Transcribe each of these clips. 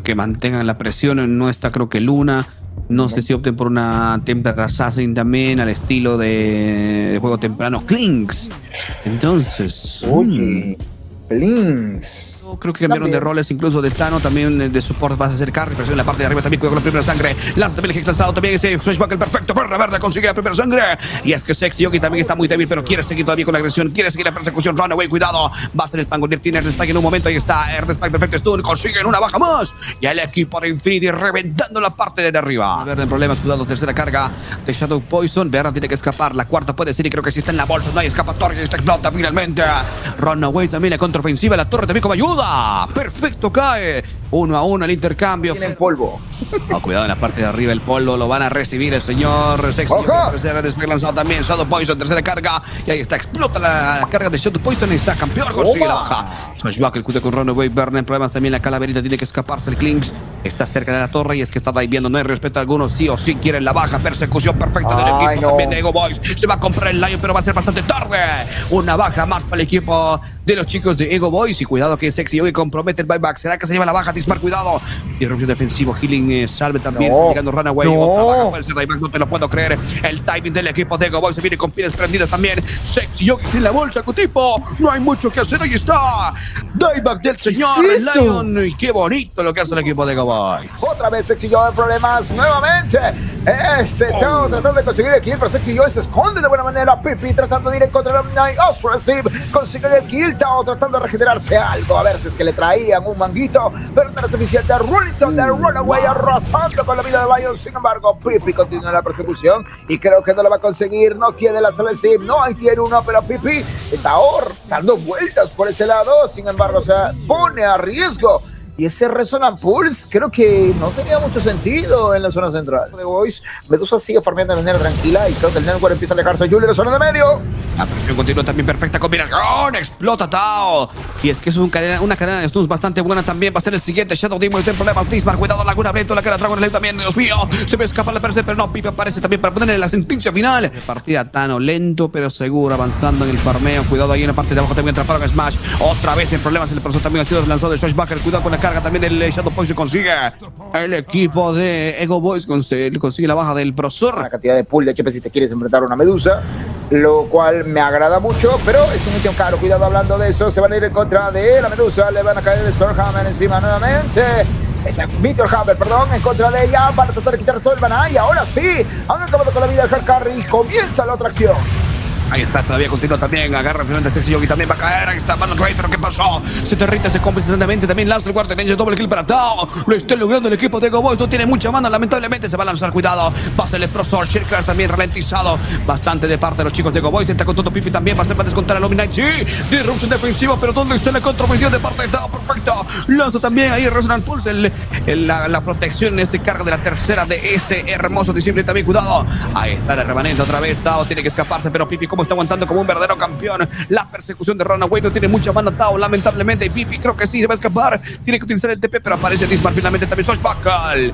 que mantengan la presión. No está, creo que Luna. No sé si opten por una Templar Assassin también, al estilo de juego temprano Clinks. Entonces... Oye, Clinks. Creo que cambiaron de roles, incluso de Tano, también de support vas a hacer carry, pero en la parte de arriba también cuidado con la primera sangre. Lanza también el Hex lanzado, también ese Swashback el perfecto, verde consigue la primera sangre. Y es que Sexy Yogi también está muy débil, pero quiere seguir todavía con la agresión, quiere seguir la persecución. Runaway, cuidado, va a ser el Pangolier, tiene el Spike en un momento, ahí está, el Spike perfecto, stun, consiguen una baja más. Y el equipo de Infinity reventando la parte de arriba. Verde en problemas, cuidado, tercera carga de Shadow Poison. Berna tiene que escapar, la cuarta puede ser y creo que si está en la bolsa, no hay escapatoria, esta explota finalmente. Runaway también la contraofensiva, la torre también como ayuda. Perfecto, cae. 1 a 1 el intercambio. Tienen polvo. Oh, cuidado en la parte de arriba, el polvo lo van a recibir el señor Sexy. Tercera despegue lanzado también. Shadow Poison, tercera carga. Y ahí está, explota la carga de Shadow Poison. Y está campeón, consigue la baja. Swashback, el cuida con Runaway. Berna en problemas también. La calaverita tiene que escaparse. El Clinks está cerca de la torre y es que está diviendo. No hay respeto alguno. Sí o sí quieren la baja. Persecución perfecta del equipo también de Ego Boys. Se va a comprar el Lion, pero va a ser bastante tarde. Una baja más para el equipo de los chicos de Ego Boys. Y cuidado que Sexy hoy compromete el buyback. ¿Será que se lleva la baja? Dispar, cuidado. Irrupción defensivo. Healing salve también. Está llegando Runaway. Otra baja puede ser buyback. No te lo puedo creer. El timing del equipo de Ego Boys se viene con pieles prendidas también. Sexy Yogi sin la bolsa, Cutipo. No hay mucho que hacer. Ahí está. Dieback del señor Lion. Y qué bonito lo que hace el equipo de Ego Boys. Otra vez Sexy Joe en problemas nuevamente. Está tratando de conseguir el kill, pero Sexy Joe se esconde de buena manera. Pipi tratando de ir en contra de Omni. Receive, consigue el kill. Tao tratando de regenerarse algo. A ver si es que le traían un manguito, pero no era suficiente. Runnington de Runaway arrasando con la vida de Lion. Sin embargo, Pipi continúa la persecución y creo que no la va a conseguir. No tiene la Celestive, no, ahí tiene uno, pero Pipi está dando vueltas por ese lado. Sin embargo, se pone a riesgo. Y ese Resonant Pulse creo que no tenía mucho sentido en la zona central de Boys. Medusa sigue farmeando de manera tranquila y creo que el Network empieza a alejarse. Julio en la zona de medio. La presión continúa también, perfecta combinación. Explota Tao. Y es que es una cadena de stuns bastante buena también. Va a ser el siguiente. Shadow Demon está en problemas. Dismar, cuidado, Laguna Brento, la cara Dragon Slave también. Dios mío, se me escapa la perse, pero no. Pipe aparece también para ponerle la sentencia final. Partida Tano, lento pero seguro, avanzando en el farmeo. Cuidado ahí en la parte de abajo también atraparon a Smash. Otra vez en problemas. El profesor también ha sido lanzado de Swashbacker. Cuidado con la carga también del Shadow Poison. Consigue el equipo de Ego Boys. Consigue la baja del profesor. Una cantidad de pool de HP si te quieres enfrentar a una Medusa, lo cual me agrada mucho, pero es un ítem caro. Cuidado, hablando de eso, se van a ir en contra de la Medusa. Le van a caer el Stormhammer encima nuevamente. Ese Meteorhammer, perdón, en contra de ella. Van a tratar de quitar todo el maná y ahora sí, han acabado con la vida de Hellcarry y comienza la otra acción. Ahí está, todavía continúa también. Agarra finalmente Sexy Yogi, también va a caer. Ahí está, Mano Ray, pero ¿qué pasó? Se derrite, se come instantáneamente. También lanza el guardia ninja, doble kill para Tao. Lo está logrando el equipo de Ego Boys. No tiene mucha mana, lamentablemente se va a lanzar. Cuidado, va a ser el Profesor. Sheer Crash también ralentizado bastante de parte de los chicos de Ego Boys. Entra con todo Pipi también. Va a ser para descontar a Luminite. Sí, disruption defensivo, pero ¿dónde está la contraofensiva de parte de Tao? Perfecto. Lanza también ahí Resonant Pulse. La protección en este cargo de la tercera de ese hermoso diciembre. También cuidado. Ahí está el remanente otra vez. Tao tiene que escaparse, pero Pipi, ¿cómo está aguantando como un verdadero campeón? La persecución de Runaway no tiene mucha mana Tao, lamentablemente. Y Pipi creo que sí se va a escapar. Tiene que utilizar el TP, pero aparece Dismar finalmente también. Swashbuckle.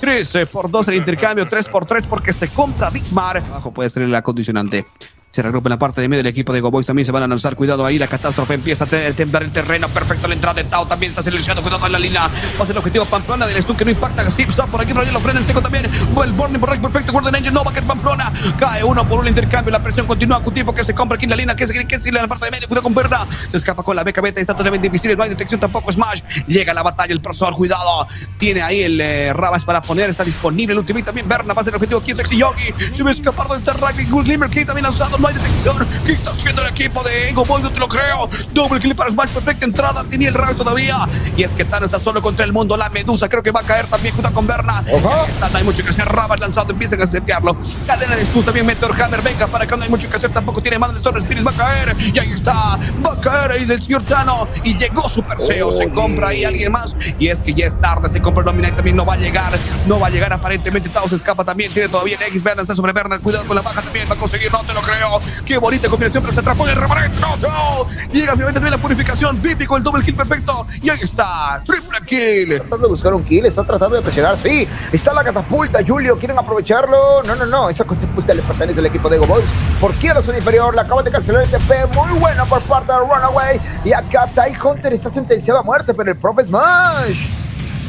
13-2 el intercambio, 3-3 porque se compra Dismar. Abajo puede ser la condicionante. Se regrupa en la parte de medio. El equipo de Ego Boys también se van a lanzar. Cuidado ahí, la catástrofe empieza a temblar el terreno. Perfecto la entrada de Tao. También está silenciado. Cuidado en la línea. Va a ser el objetivo Pamplona del stun que no impacta. Steve Zap por aquí, pero ahí lo frena el seco también. El Burning por right, perfecto. Golden Angel, Nova, que es Pamplona. Cae uno por un intercambio. La presión continúa. Cutipo que se compra aquí en la línea. Que es en la parte de medio. Cuidado con Berna. Se escapa con la beca beta. Está totalmente difícil. No hay detección tampoco. Smash. Llega a la batalla el profesor. Cuidado. Tiene ahí el Rabas para poner. Está disponible el ultimate también. Berna va a ser el objetivo aquí en Sexy Yogi. Se va a escapar de este Rugby. Good Glimmer King también lanzado. No hay detección. ¿Qué está haciendo el equipo de Ego Boys? No te lo creo. Double kill para Smash, perfecta entrada. Tenía el Rabas todavía. Y es que Tano está solo contra el mundo. La Medusa creo que va a caer también junto con Berna. No hay mucho que hacer. Rabas lanzado, empiezan a setearlo. Cadena de stun también. Meteorhammer, venga para acá. No hay mucho que hacer. Tampoco tiene más de Storm Spirit. Va a caer. Y ahí está. Va a caer ahí del señor Tano. Y llegó su Perseo. Se compra ahí alguien más. Y es que ya es tarde. Se compra el Dominate también. No va a llegar. No va a llegar aparentemente. Tao se escapa también. Tiene todavía el X. Va a lanzar sobre Berna. Cuidado con la baja también. Va a conseguir. No te lo creo. Qué bonita combinación, pero se atrapó en el remanente. No. Llega finalmente también la purificación. Pipi con el doble kill perfecto. Y ahí está. Triple kill. Tratando de buscar un kill. Está tratando de presionar. Sí. Está la catapulta. Julio, ¿quieren aprovecharlo? No. Esa catapulta le pertenece al equipo de Ego Boys. ¿Por qué a la zona inferior? Le acaban de cancelar el TP. Muy bueno por parte de Runaway. Y acá Tai Hunter está sentenciado a muerte, pero el profe Smash.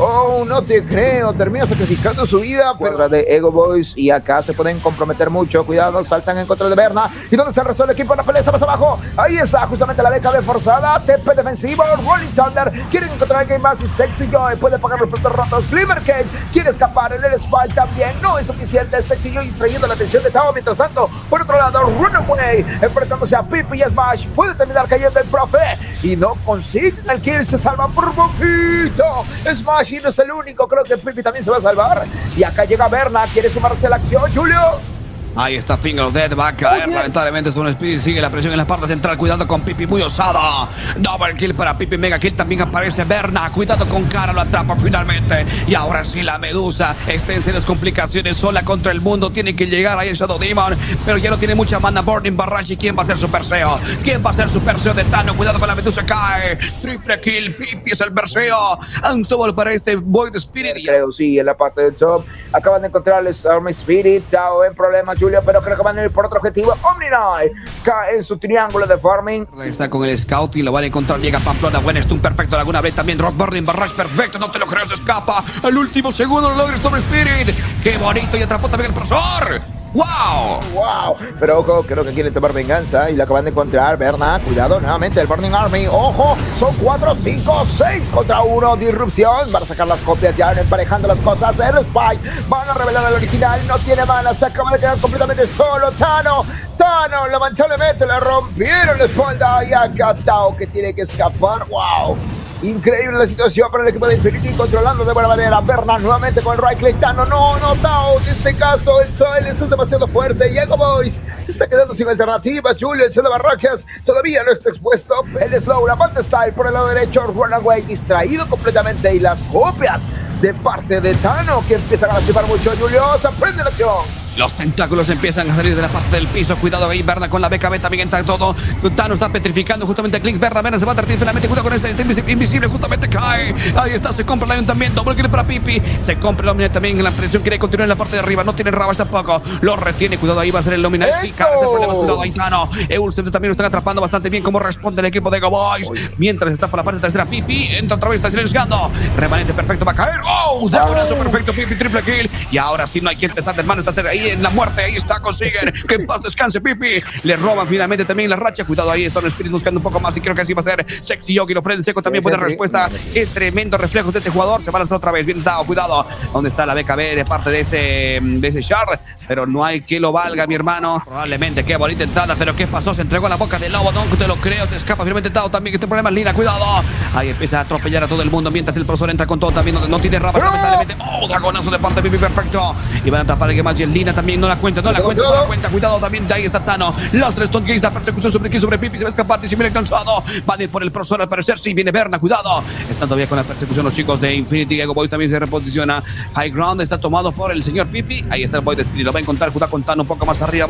Oh, no te creo, termina sacrificando su vida, pero de Ego Boys y acá se pueden comprometer mucho. Cuidado, saltan en contra de Berna. ¿Y dónde está el resto del equipo? La pelea está más abajo. Ahí está, justamente la BKB forzada. TP defensivo, Rolling Thunder. Quieren encontrar a Game Mass y Sexy Joy puede pagar los platos rotos. Glimmer Cage quiere escapar. El Spy también no es suficiente. Sexy Joy distrayendo la atención de Tao. Mientras tanto, por otro lado, Runaway enfrentándose a Pipi y Smash. Puede terminar cayendo el profe y no consiguen el kill. Se salva por poquito. Smash no es el único. Creo que Pipi también se va a salvar. Y acá llega Berna. Quiere sumarse a la acción, Julio. Ahí está Finger of Death, va a caer lamentablemente Stone Spirit, sigue la presión en la parte central, cuidado con Pipi, muy osada, double kill para Pipi, mega kill, también aparece Berna, cuidado con Cara, lo atrapa finalmente, y ahora sí la Medusa, está en serias complicaciones, sola contra el mundo, tiene que llegar ahí el Shadow Demon, pero ya no tiene mucha mana, Burning Barrage, ¿quién va a hacer su perseo? ¿Quién va a hacer su perseo de Tano? Cuidado con la Medusa, cae, triple kill, Pipi es el perseo, Unstable para este Void Spirit. Creo, sí, en la parte del top, acaban de encontrar al Storm Spirit, Tao en problemas, Julio, pero creo que van a ir por otro objetivo. Omni Knight cae en su triángulo de farming. Está con el Scout y lo van a encontrar. Llega Pamplona, buen stun perfecto. Laguna Blade también. Rock Burning Barrage perfecto. No te lo creas, escapa. Al último segundo lo logra Storm Spirit. Qué bonito. Y atrapó también el profesor. ¡Wow! ¡Wow! Pero ojo, creo que quieren tomar venganza y lo acaban de encontrar. Berna, cuidado, nuevamente el Burning Army. ¡Ojo! Son 4, 5, 6 contra 1. Disrupción. Van a sacar las copias ya emparejando las cosas. El Spy. Van a revelar al original. No tiene mana. Se acaba de quedar completamente solo. Tano, lamentablemente le rompieron la espalda. Y acá Tao que tiene que escapar. ¡Wow! Increíble la situación para el equipo de Infinity, controlando de buena manera. Berna nuevamente con el right click. Tano, no, Tao. En este caso, el Silence es demasiado fuerte. Y Ego Boys se está quedando sin alternativas. Julio, el de Barracas, todavía no está expuesto. El Slow, la parte style por el lado derecho. Runaway distraído completamente. Y las copias de parte de Tano que empiezan a lastimar mucho. Julio, se prende la acción. Los tentáculos empiezan a salir de la parte del piso. Cuidado ahí, Berna con la BKB también entra todo. Tano está petrificando justamente a Clinks. Berna se va a tratar finalmente. Cuidado con este invisible. Justamente cae. Ahí está, se compra el Lion también. Doble kill para Pipi. Se compra el Omni también. La presión quiere continuar en la parte de arriba. No tiene Ravage tampoco. Lo retiene. Cuidado ahí, va a ser el Omni. Sí, cae de problemas. Cuidado ahí, Tano. Eulstead también lo están atrapando bastante bien. Cómo responde el equipo de Ego Boys. Mientras está por la parte tercera, Pipi entra otra vez, está silenciando. Remanente perfecto, va a caer. ¡Oh! Diagonazo perfecto, Pipi, triple kill. Y ahora sí no hay quien te está, hermano. Está ahí en la muerte. Ahí está, consiguen que en paz descanse Pipi. Le roban finalmente también la racha. Cuidado ahí, Stone Spirit buscando un poco más. Y creo que así va a ser Sexy Yogi. Lo frena el seco. También buena respuesta. Qué tremendo reflejo de este jugador. Se va a lanzar otra vez. Bien dado, cuidado. ¿Dónde está la BKB de parte de ese Shard? Pero no hay que lo valga, mi hermano. Probablemente qué bonita entrada. Pero ¿qué pasó? Se entregó a la boca del lobo. No te lo creo. Se escapa finalmente Tao también. Este problema es Lina. Cuidado. Ahí empieza a atropellar a todo el mundo. Mientras el profesor entra con todo también. No tiene rapa. Lamentablemente. Oh, dragonazo de parte de Pipi. Perfecto. Y van a tapar el que más. Y el Lina también no la cuenta. No la cuenta. Cuidado también, ahí está Tano. Los tres Stone Gates, la persecución sobre Pipi, se va a escapar, y si viene cansado. Van a ir por el profesor al parecer, sí, viene Berna, cuidado. Están todavía con la persecución los chicos de Infinity. Ego Boys también se reposiciona. High Ground está tomado por el señor Pipi. Ahí está el Void Spirit, lo va a encontrar, cuidado con Tano un poco más arriba.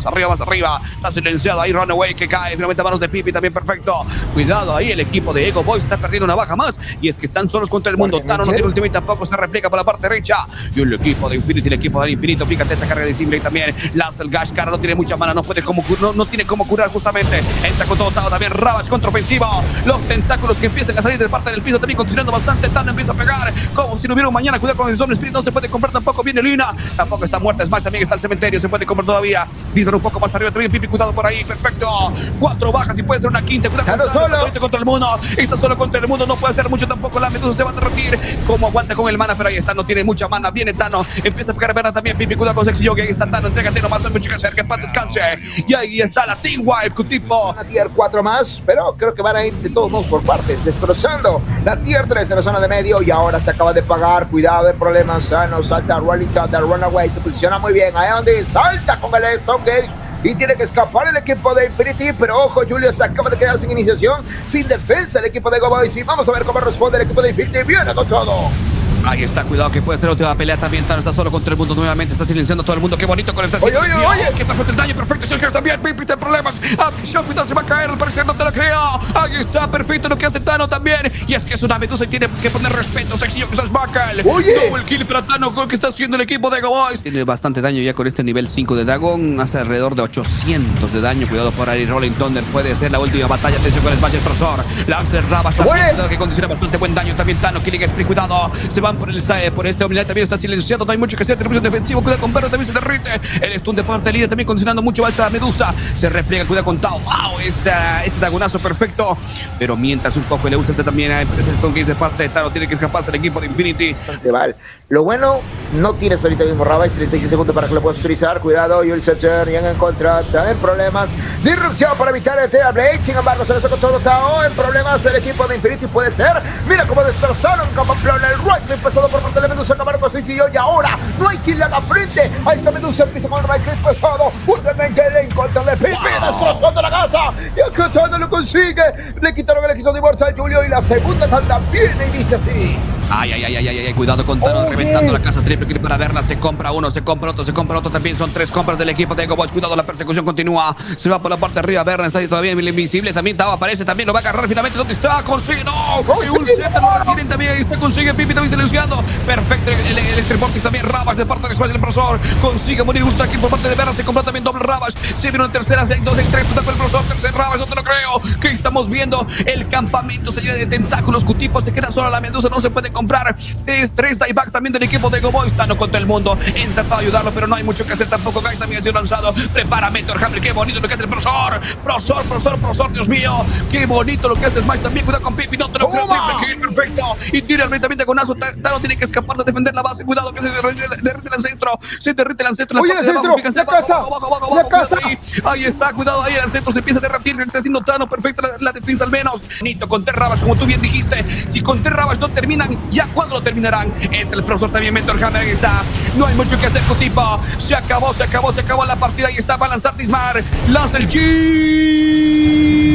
Está silenciado ahí Runaway que cae, finalmente a manos de Pipi también perfecto. Cuidado ahí, el equipo de Ego Boys está perdiendo una baja más. Y es que están solos contra el mundo. Tano no tiene ultimate, tampoco se replica por la parte derecha. Y el equipo de Infinity, el equipo del infinito, fíjate esta carga de Simble también. Lanza el Gash, Cara no tiene mucha mana, no tiene cómo curar justamente. Entra con todo Tao también, Ravage contraofensivo. Los tentáculos que empiezan a salir de parte del piso también considerando bastante. Tano empieza a pegar como si no hubiera un mañana. Cuidado con el Storm Spirit, no se puede comprar tampoco. Viene Lina, tampoco está muerta. Smash también está el cementerio, se puede comprar todavía. Disney un poco más arriba también. Pipi, cuidado por ahí, perfecto. 4 bajas y puede ser una quinta. Cuidado con Tano, está contra el mundo. Está solo contra el mundo, no puede hacer mucho tampoco. La Medusa se va a derretir. Como aguanta con el mana, pero ahí está, no tiene mucha mana. Viene Tano, empieza a pegar Berna también. Pipi, cuidado con Sexy Yogi. Ahí está Tano, entrégate nomás, no hay mucho que hacer. Que paz descanse. Y ahí está la Team Wipe, tipo. Una tier 4 más, pero creo que van a ir de todos modos por partes, destrozando la tier 3 en la zona de medio. Y ahora se acaba de pagar. Cuidado de problemas sanos. Salta Rolling Thunder, Runaway. Se posiciona muy bien. Ahí donde salta con el Stone Gate. Y tiene que escapar el equipo de Infinity. Pero ojo, Julio se acaba de quedar sin iniciación, sin defensa el equipo de Ego Boys. Y vamos a ver cómo responde el equipo de Infinity. Viene con todo. Ahí está, cuidado que puede ser la última pelea también. Tano está solo contra el mundo nuevamente, está silenciando a todo el mundo. Qué bonito con esta. Oye, que pasó el daño perfecto. Sergio también, Pipi, está en problemas. Atención, cuidado, se va a caer, al parecer no te lo creo. Ahí está, perfecto lo que hace Tano también. Y es que es una medusa y tiene que poner respeto. Sexy que es Bacal. Double kill para Tano, con lo que está haciendo el equipo de Ego Boys. Tiene bastante daño ya con este nivel 5 de Dagon. Hace alrededor de 800 de daño. Cuidado por ahí, Rolling Thunder. Puede ser la última batalla. Atención con el Smash Explosor. Láser Rabas también, cuidado, que condiciona bastante buen daño. También Tano, Killing Spree, cuidado. Se van por este Omnial, también está silenciado. No hay mucho que hacer. Interrupción defensivo. Cuidado con Perro, también se derrite. El stun de parte de línea también condicionando mucho alta Medusa. Se repliega, cuidado con Tao. ¡Wow! Ese dagonazo perfecto. Pero mientras un poco le usa también a el stun que es de parte de Tano. Tiene que escaparse el equipo de Infinity. Vale. Lo bueno, no tienes ahorita mismo Rabas, 36 segundos para que lo puedas utilizar. Cuidado, Jules Scepter, llegan en contra, también problemas. Disrupción para evitar el Terra Blade. Sin embargo, se lo saca todo Tao. En problemas el equipo de Infinity puede ser. Mira cómo destrozaron como Plon el right click pesado por parte de la Medusa. Acabaron con Switch y ahora no hay quien le haga frente. Ahí está Medusa, empieza con el right click pesado. Últimamente en contra de Pipi, destrozando la casa. Y acá Tano lo consigue. Le quitaron el equipo de muerte a Julio y la segunda tanda viene y dice así. Ay, cuidado con Tano, reventando la casa, triple kill para verla. Se compra uno, se compra otro también. Son 3 compras del equipo de Ego Boys. Cuidado, la persecución continúa. Se va por la parte de arriba. Berna está ahí todavía invisible. También Tao aparece, también lo va a agarrar finalmente. ¿Dónde está? Consigue, no. Un set lo retienen también. Ahí está, consigue. Pipi también silenciando. Perfecto, el Electric también. Rabas de parte de Smash del profesor. Consigue morir un kill por parte de Berna. Se compra también doble Rabas. Se viene una tercera, hay 2 en 3. Está con el profesor. Tercer Rabas, no te lo creo. ¿Qué estamos viendo? El campamento se llena de tentáculos. Cutipos, se queda sola la Medusa. No se puede comprar. 3 diebacks también del equipo de Ego Boys. Tano contra el mundo. He intentado ayudarlo, pero no hay mucho que hacer tampoco. Guys también ha sido lanzado. Prepara Mentor Hammer. Qué bonito lo que hace el profesor. Profesor, Dios mío. Qué bonito lo que hace Smash también. Cuidado con Pipi. No te lo creo. Triple kill, perfecto. Y tira directamente con Azo. Tano tiene que escaparse a defender la base. Cuidado que se derrite el ancestro. Se derrite el ancestro. Oye, el ancestro. La casa. Ahí está. Cuidado ahí. El ancestro se empieza a derretir. Está haciendo Tano perfecta la defensa al menos. Nito con Terrabas, como tú bien dijiste. Si con Terrabas no terminan, ¿ya cuándo lo terminarán? Entre el profesor también Mentor Hammer. Ahí está. No hay mucho que hacer, Cutipa. Se acabó la partida. Ahí está. Va a lanzar Tismar. Lanza el G.